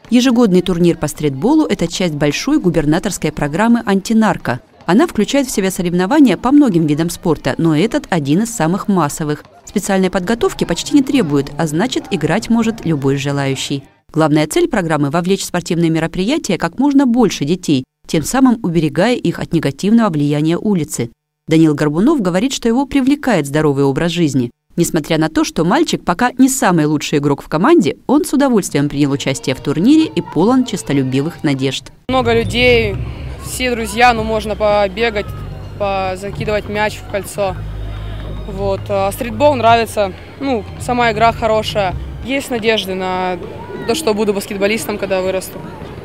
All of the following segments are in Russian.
Ежегодный турнир по стритболу – это часть большой губернаторской программы «Антинарко». Она включает в себя соревнования по многим видам спорта, но этот один из самых массовых. Специальной подготовки почти не требует, а значит, играть может любой желающий. Главная цель программы – вовлечь в спортивные мероприятия как можно больше детей, тем самым уберегая их от негативного влияния улицы. Данил Горбунов говорит, что его привлекает здоровый образ жизни. Несмотря на то, что мальчик пока не самый лучший игрок в команде, он с удовольствием принял участие в турнире и полон честолюбивых надежд. Много людей, все друзья, можно побегать, закидывать мяч в кольцо. А стритбол нравится, сама игра хорошая. Есть надежды на то, что буду баскетболистом, когда вырасту.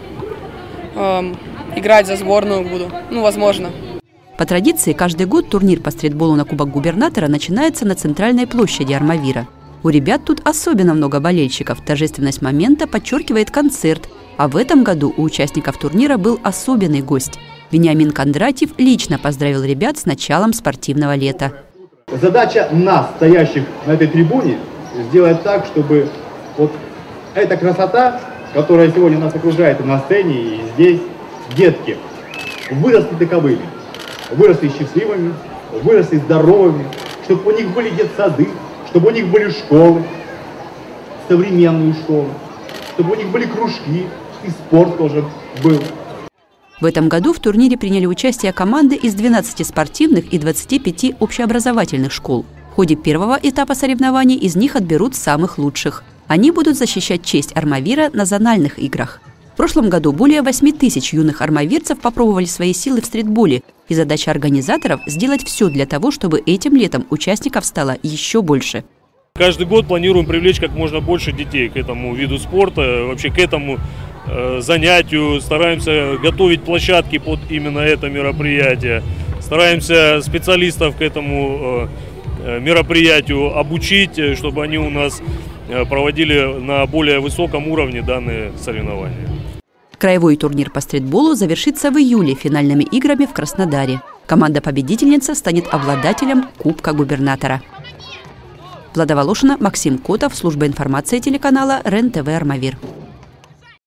Играть за сборную буду, возможно. По традиции, каждый год турнир по стритболу на Кубок губернатора начинается на центральной площади Армавира. У ребят тут особенно много болельщиков. Торжественность момента подчеркивает концерт. А в этом году у участников турнира был особенный гость. Вениамин Кондратьев лично поздравил ребят с началом спортивного лета. Задача нас, стоящих на этой трибуне, сделать так, чтобы эта красота, которая сегодня нас окружает и на сцене, и здесь, детки, выросли таковыми. Выросли счастливыми, выросли здоровыми, чтобы у них были детсады, чтобы у них были школы, современные школы, чтобы у них были кружки, и спорт тоже был. В этом году в турнире приняли участие команды из 12 спортивных и 25 общеобразовательных школ. В ходе первого этапа соревнований из них отберут самых лучших. Они будут защищать честь Армавира на зональных играх. В прошлом году более 8 тысяч юных армавирцев попробовали свои силы в стритболе, и задача организаторов – сделать все для того, чтобы этим летом участников стало еще больше. Каждый год планируем привлечь как можно больше детей к этому виду спорта, вообще к этому занятию. Стараемся готовить площадки под именно это мероприятие. Стараемся специалистов к этому мероприятию обучить, чтобы они у нас проводили на более высоком уровне данные соревнования. Краевой турнир по стритболу завершится в июле финальными играми в Краснодаре. Команда-победительница станет обладателем Кубка губернатора. Влада Волошина, Максим Котов, служба информации телеканала РЕН-ТВ «Армавир».